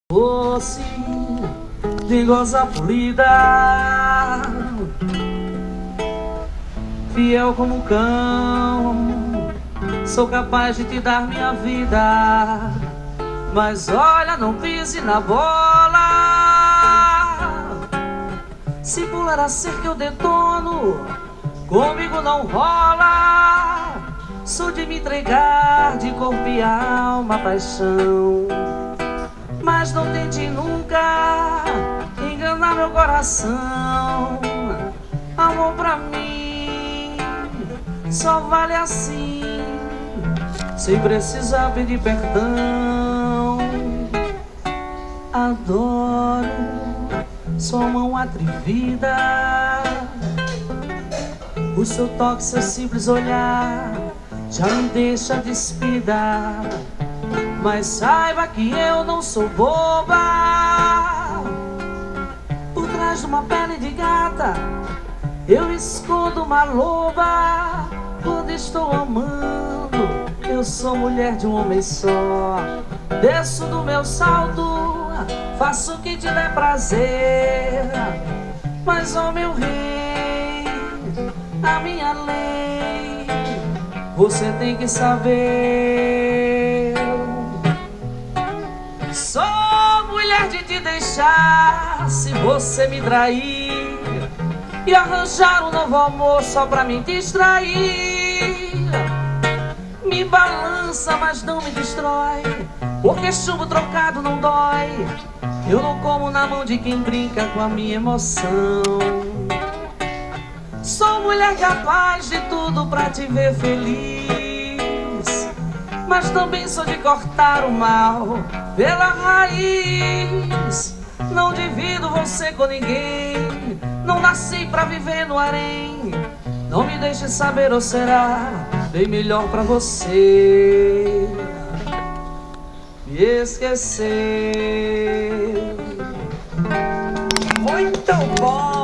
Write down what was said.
Doce de goza polida, fiel como um cão, sou capaz de te dar minha vida. Mas olha, não pise na bola. Se pular a cerca eu detono, comigo não rola. Sou de me entregar de corpo e alma, paixão. Mas não tente nunca enganar meu coração. Amor pra mim só vale assim, sem precisar pedir perdão. Adoro sua mão atrevida, o seu toque, seu simples olhar já me deixa despida. Mas saiba que eu não sou boba. Por trás de uma pele de gata eu escondo uma loba. Quando estou amando eu sou mulher de um homem só. Desço do meu salto, faço o que te der prazer. Mas ó meu rei, a minha lei você tem que saber. Sou mulher de te deixar se você me trair e arranjar um novo amor só pra me distrair. Me balança, mas não me destrói, porque chumbo trocado não dói. Eu não como na mão de quem brinca com a minha emoção. Sou mulher capaz de tudo pra te ver feliz, mas também sou de cortar o mal pela raiz. Não divido você com ninguém, não nasci pra viver no harém. Não me deixe saber, ou será bem melhor pra você me esquecer. Muito bom!